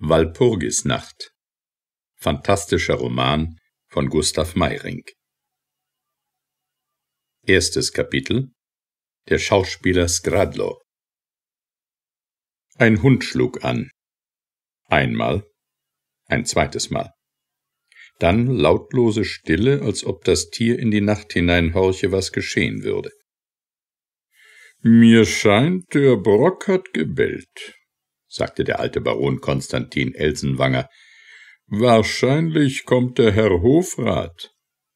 Walpurgisnacht. Fantastischer Roman von Gustav Meyrink. Erstes Kapitel. Der Schauspieler Skradlo. Ein Hund schlug an. Einmal, ein zweites Mal. Dann lautlose Stille, als ob das Tier in die Nacht hineinhorche, was geschehen würde. »Mir scheint, der Brock hat gebellt«, sagte der alte Baron Konstantin Elsenwanger. »Wahrscheinlich kommt der Herr Hofrat.«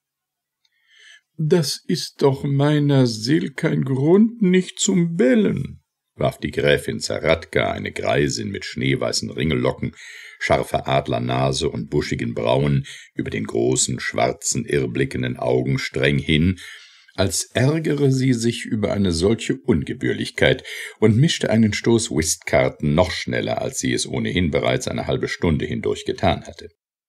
»Das ist doch meiner Seel kein Grund, nicht zum Bellen«, warf die Gräfin Zahradka, eine Greisin mit schneeweißen Ringellocken, scharfer Adlernase und buschigen Brauen, über den großen, schwarzen, irrblickenden Augen streng hin, als ärgere sie sich über eine solche Ungebührlichkeit, und mischte einen Stoß Whistkarten noch schneller, als sie es ohnehin bereits eine halbe Stunde hindurch getan hatte.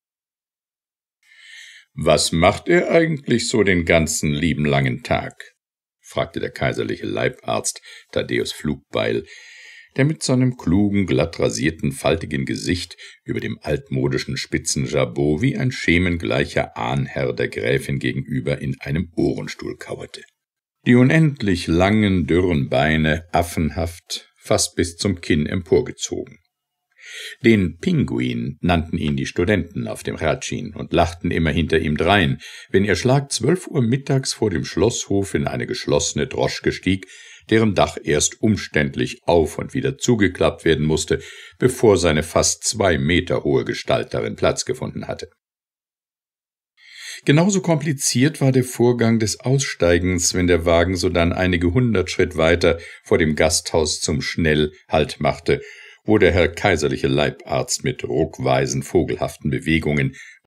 »Was macht er eigentlich so den ganzen lieben langen Tag?« fragte der kaiserliche Leibarzt Thaddäus Flugbeil, der mit seinem klugen, glatt rasierten, faltigen Gesicht über dem altmodischen spitzen Jabot wie ein schemengleicher Ahnherr der Gräfin gegenüber in einem Ohrenstuhl kauerte. Die unendlich langen, dürren Beine affenhaft, fast bis zum Kinn emporgezogen. Den Pinguin nannten ihn die Studenten auf dem Hradschin und lachten immer hinter ihm drein, wenn er Schlag 12 Uhr mittags vor dem Schlosshof in eine geschlossene Droschke stieg, deren Dach erst umständlich auf und wieder zugeklappt werden musste, bevor seine fast 2 Meter hohe Gestalt darin Platz gefunden hatte. Genauso kompliziert war der Vorgang des Aussteigens, wenn der Wagen sodann einige 100 Schritt weiter vor dem Gasthaus zum Schnell Halt machte, wo der Herr kaiserliche Leibarzt mit ruckweisen, vogelhaften Bewegungen